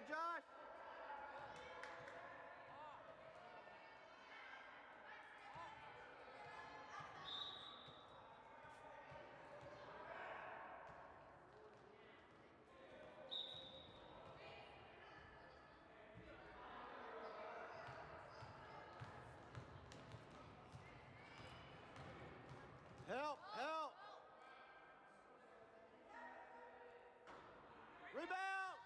it, Josh. Help, help. Rebound.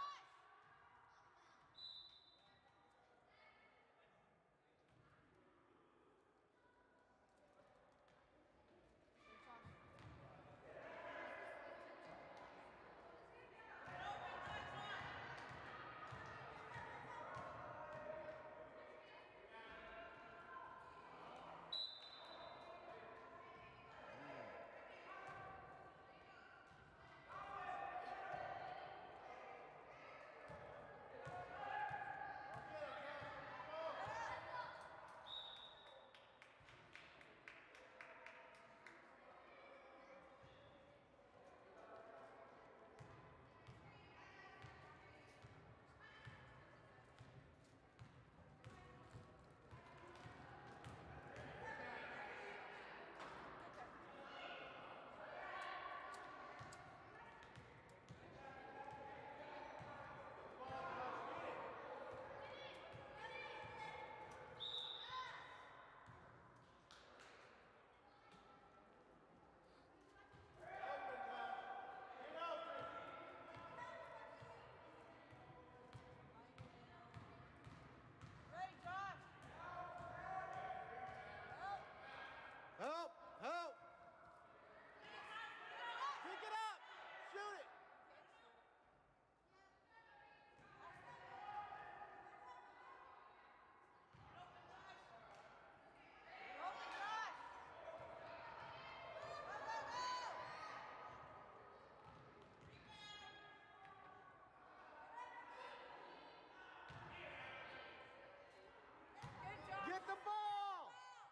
Help! Help! Pick it up! Shoot it! Get the ball!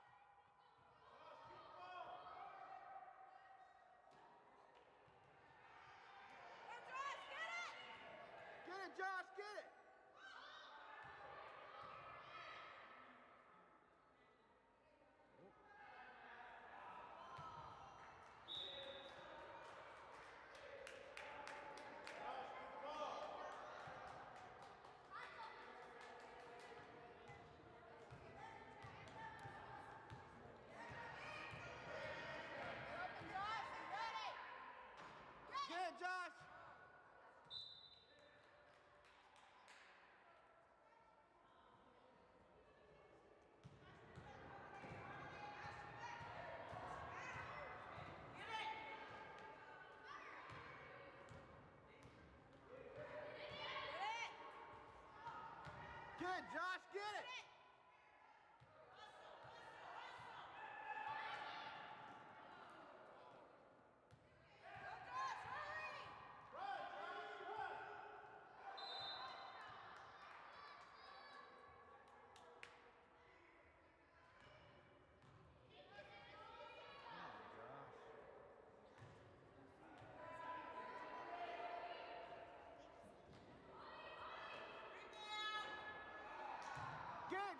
Get it, Josh, get it! Get it, Josh! Get it, Josh, get it! Get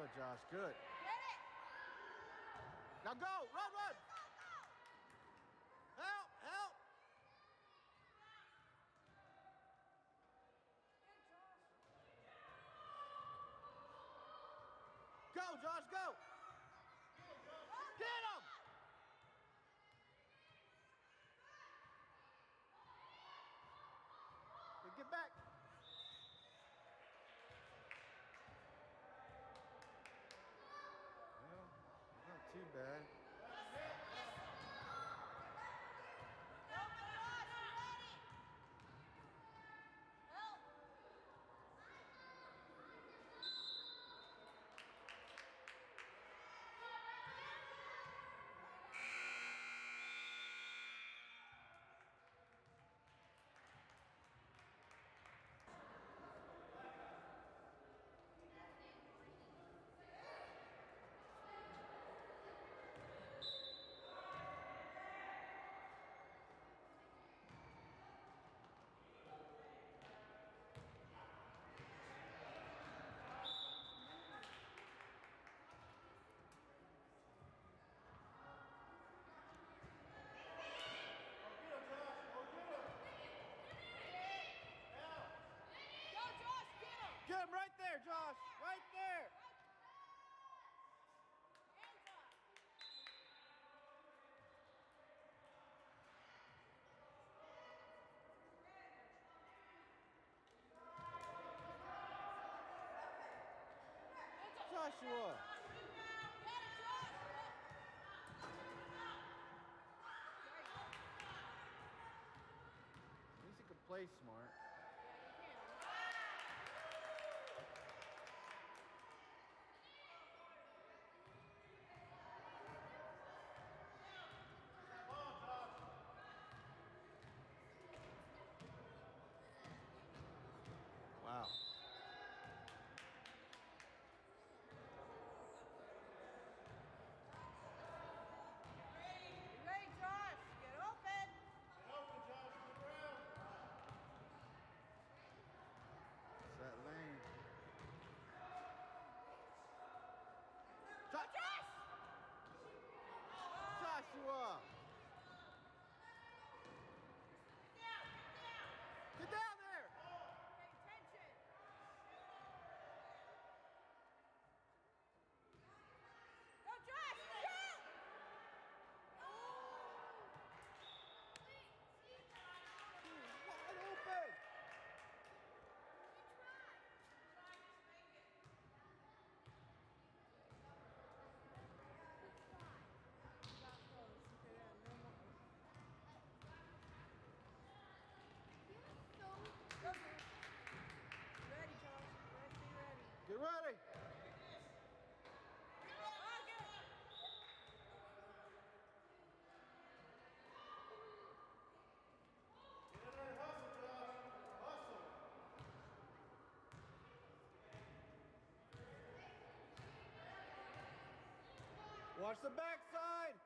Good, Josh. Good. Get it. Now go. Run, run. Help, help. Go, Josh, go. Get him. Get back. Well, not too bad. Get him right there, Josh. Right there. Joshua. At least he can play smart. Wow. Ready, Josh. Get open. Get open, Josh. Get around. It's that lane. Josh! Joshua! Get down there! Pay attention. Go, Josh! Shoot! Wide open! Ready, Josh. Ready, be ready. Get ready! Watch the backside!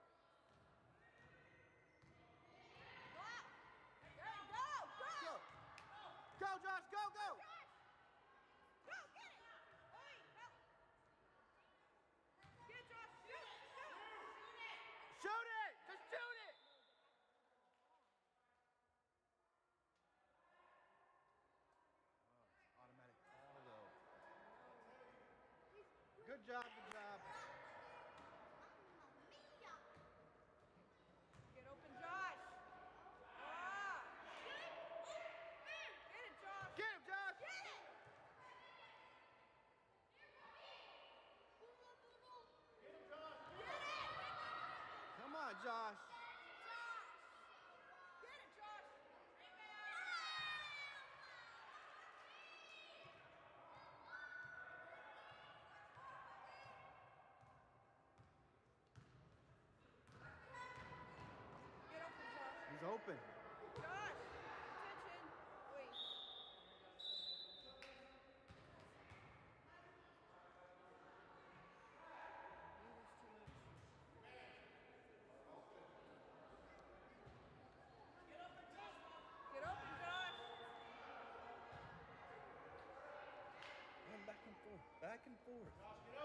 Go! Go, Josh, go, go! Go, get it! Oi, help! Get it, Josh! Shoot! Shoot it! Just shoot it! Oh, automatic call, though. Good job, good job. Get open, Josh! Ah! Get it, Josh! Get him, Josh! Get it! Come on, Josh. Get it, Josh! Get open, Josh! He's open. Josh! Attention! Wait. Get open, Josh! Run back and forth. Back and forth. Josh, get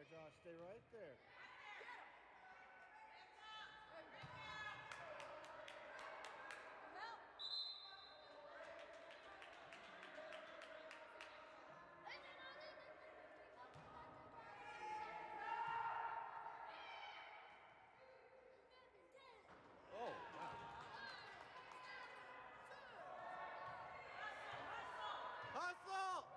Josh. Stay right there. Oh, wow. Hustle!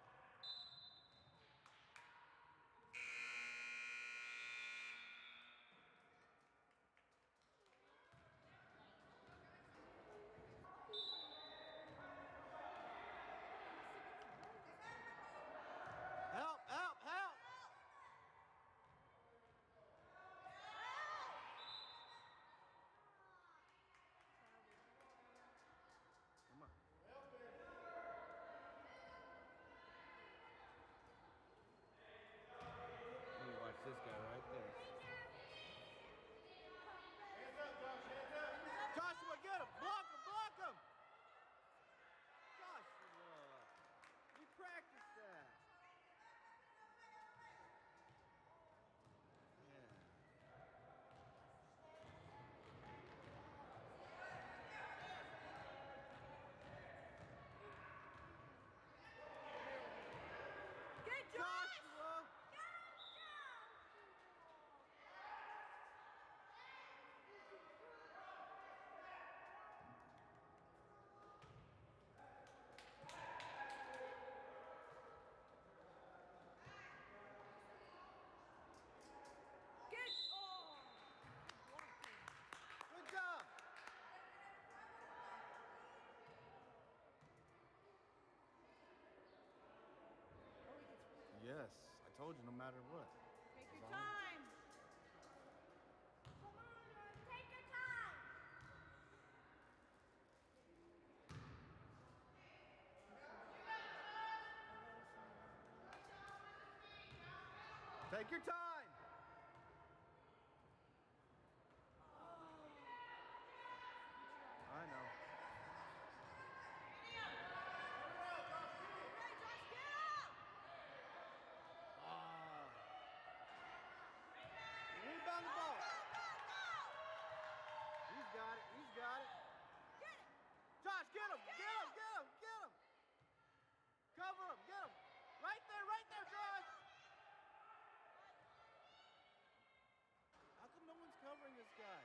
Help, help, help! Come on. Let me watch this guy right there. Hands up, Josh, hands up! Joshua, get him! Block him, block him! Joshua, we practiced that. Yeah. Good Josh! Joshua! Good. Oh. Good job! Yes, I told you no matter what. Take your time. Come on, take your time. Take your time! I know. Hey, Josh, get up! Ah. Rebound the Go, ball. go, go, go! He's got it, he's got it. Get it! Josh, get him, get him, get him, get him. Cover him, get him. Right there, Josh. How come no one's covering this guy?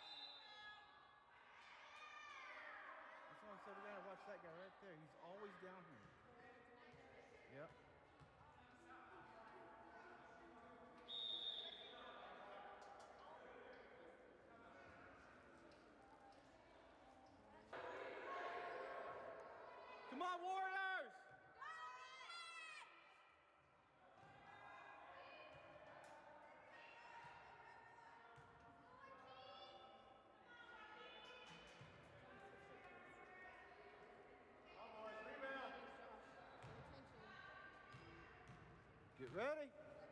That's why I said we gotta watch that guy right there. He's always down here. Yep. Come on, Warriors! Get ready.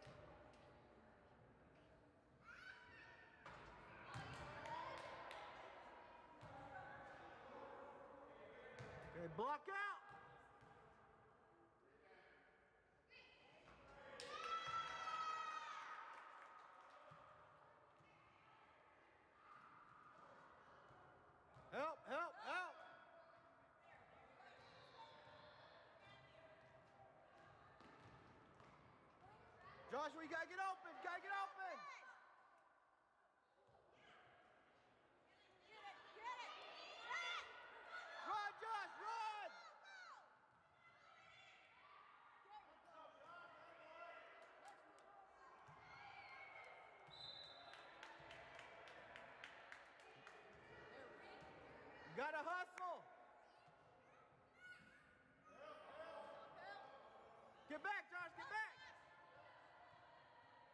Okay, block out. Help, help, help. Joshua, you gotta get open, gotta get open. Get it, get it! Get it! Run, Josh, run. You gotta hustle. Get back, Josh, get back.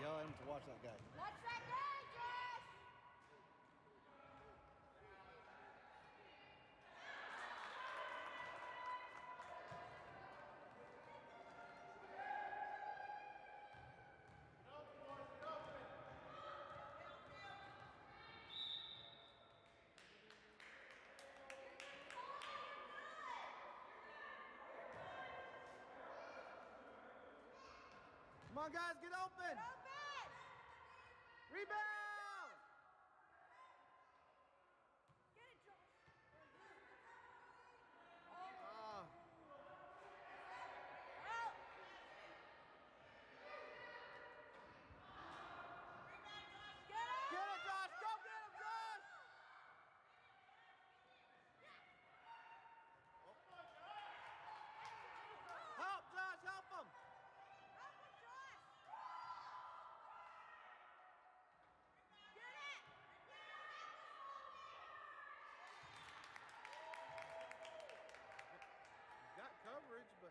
Yell at him to watch that guy. Watch that guy, Josh. Come on, guys, get open. Get open! Rebound. Get it, Josh. Ah. Out! Get it! Get it, Josh. Go get him, Josh. Help, Josh. Help him. Help him, Josh! Get it! He's got coverage, but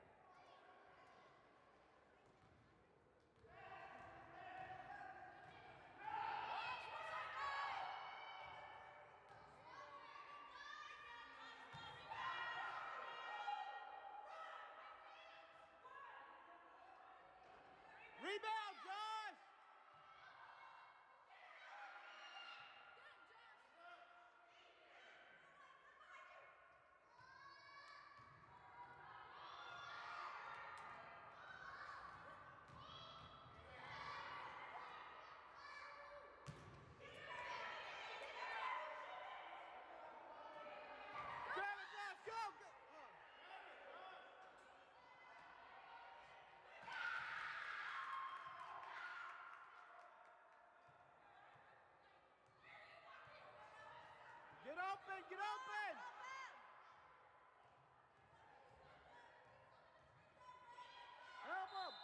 rebound, Josh. Grab it, Josh. Go. Go. Get open. Get open. Help him.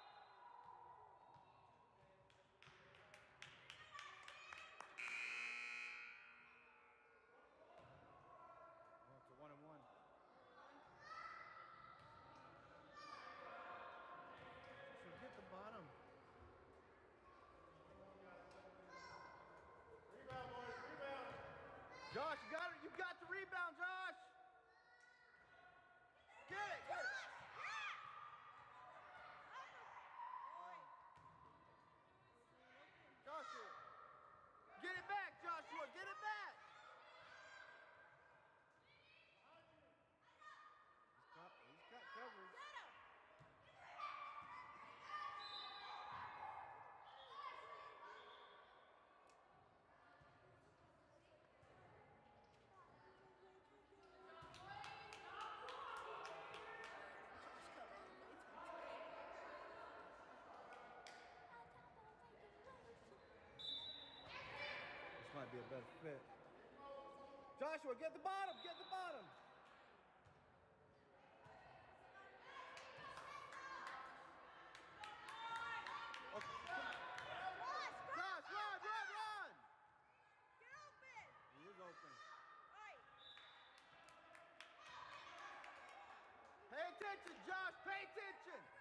Oh, it's a 1-and-1. So get the bottom. Rebound, boys. Rebound. Josh, you got it. You got the rebound, Josh. Get it. Get it. Joshua. Get it back, Joshua. Get it back. He's got coverage. This might be a better fit. Joshua, get the bottom. Get the bottom. Okay. Josh, run, run, run. Get open! He is open. Right. Pay attention, Josh. Pay attention.